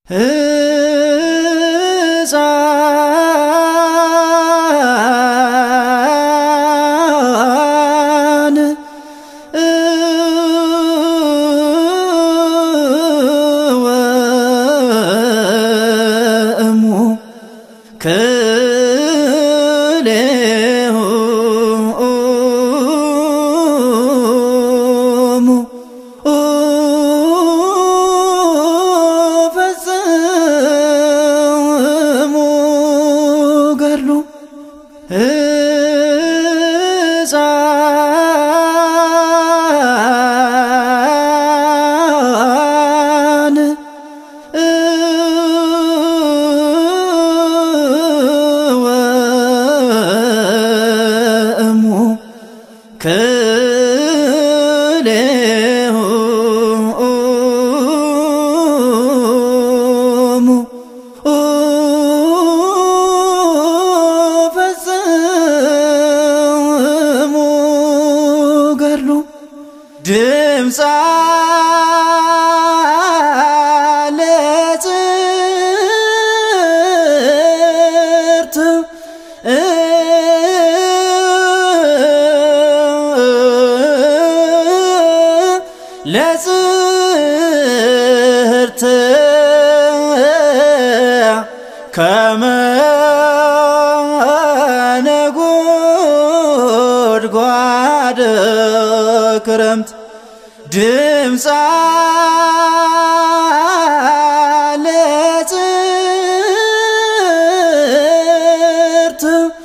لزرت كما نقول قعد كرمت دمسا لزرت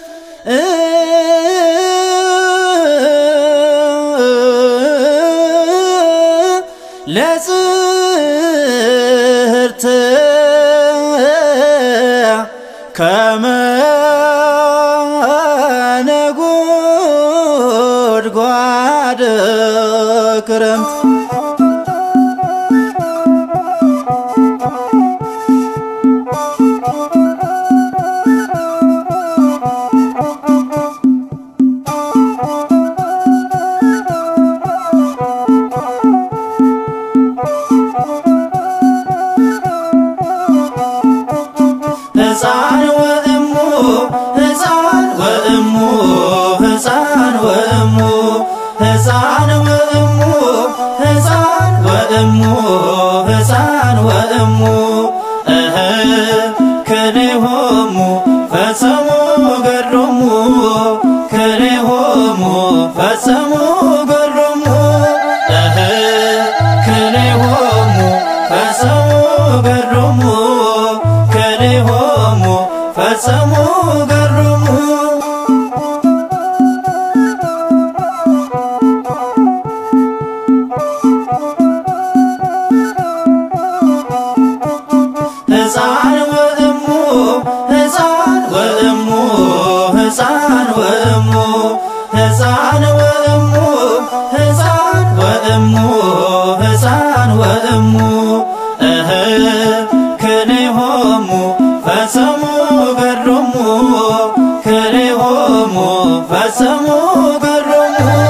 لزرت كما نقول قعد كرمت هزان وأمو هزان وأمو هزان وأمو هزان وأمو هزان وأمو هزان وأمو كلهم فسموا قرموا كلهم فسموا قرموا كلهم فسموا قرموا كلهم فسموا قرموا هزان وأمو هزان وأمو هزان وأمو هزان وأمو هزان وأمو هزان وأمو كلهم فسموا قرموا كلهم فسموا قرموا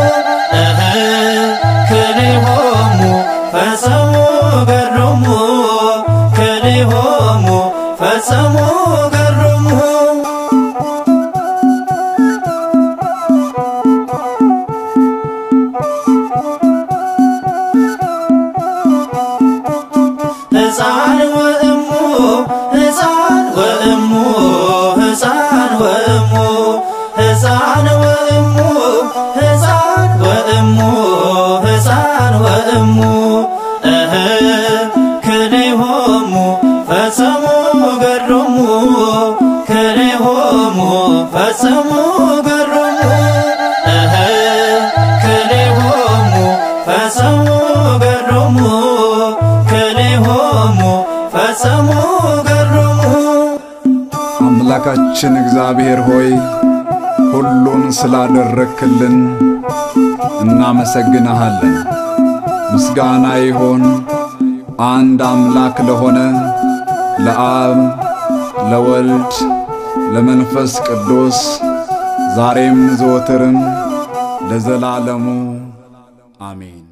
كلهم فسموا قرموا كلهم فسموا قرموا هزان وأمو هزان وأمو هزان وأمو هزان وأمو هزان وأمو هزان وأمو كلهم فسموا قرموا كلهم فسموا قرموا كلهم فسموا قرموا كلهم فسموا قرموا አምላካችን እግዚአብሔር ሆይ ሁሉን ስላደረክልን እናመሰግናለን። ምስጋና ይሁን አንድ አምላክ ለሆነ ለአብ ለወልድ ለመንፈስ ቅዱስ ዛሬም ዘወትርም ለዘላለሙ አሜን።